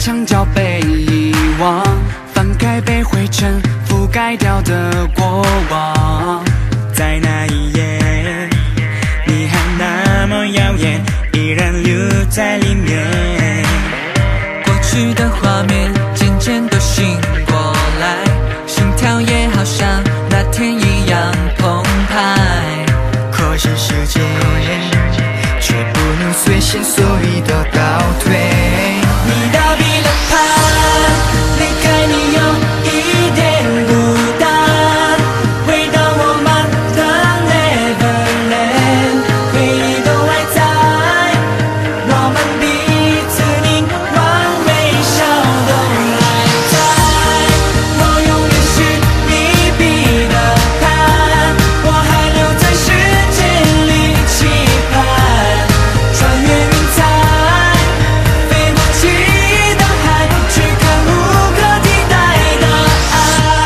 墙角被遗忘，翻开被灰尘覆盖掉的过往。在那一夜，你还那么耀眼，依然留在里面。 过去的画面渐渐都醒过来，心跳也好像那天一样澎湃。 可是世界却不能随心所欲的倒退。 你逃避了他，离开你有一点孤单，回到我们的 Neverland， 回忆都还在，我们彼此凝望微笑都还在。我永远是你避的盼，我还留在时间里期盼，穿越云彩，飞过记忆的海，去看无可替代的爱。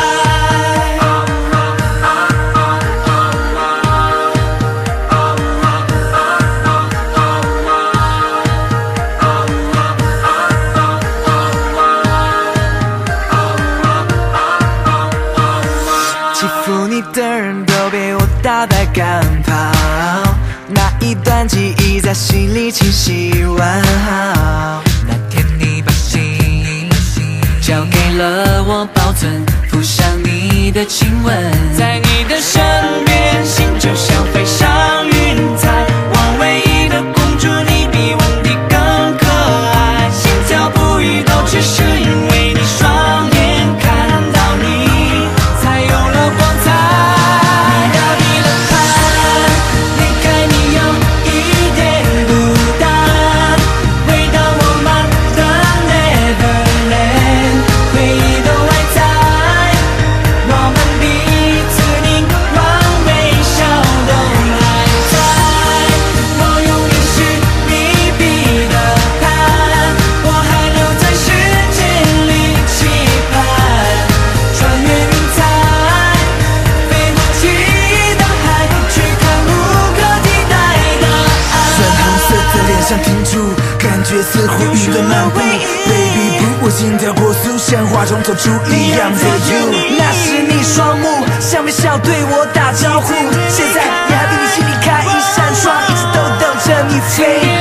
欺负你的人都被我打败赶跑，那一段记忆在心里清晰完好。 那天你把心交给了我保存，附上你的亲吻，在你的身边，心就像飞上云彩。我唯一的公主，你比温迪更可爱，心跳不已都只是因为你双眼看到你，才有了光彩。你逃避了盼，离开你有一点孤单，回到我们的 Neverland， 回忆都还在，我们彼此凝望微笑都还在。我永远是你避的盼，我还留在时间里期盼，穿越云彩，飞过记忆的海，去看无可替代的爱。 粉红色的脸上停住，感觉似乎云端漫步。Baby blue， 我心跳过速，像画中透出一样的 you。那时你双目像微笑对我打招呼，现在你还比你心里开一扇窗，一直都等着你飞。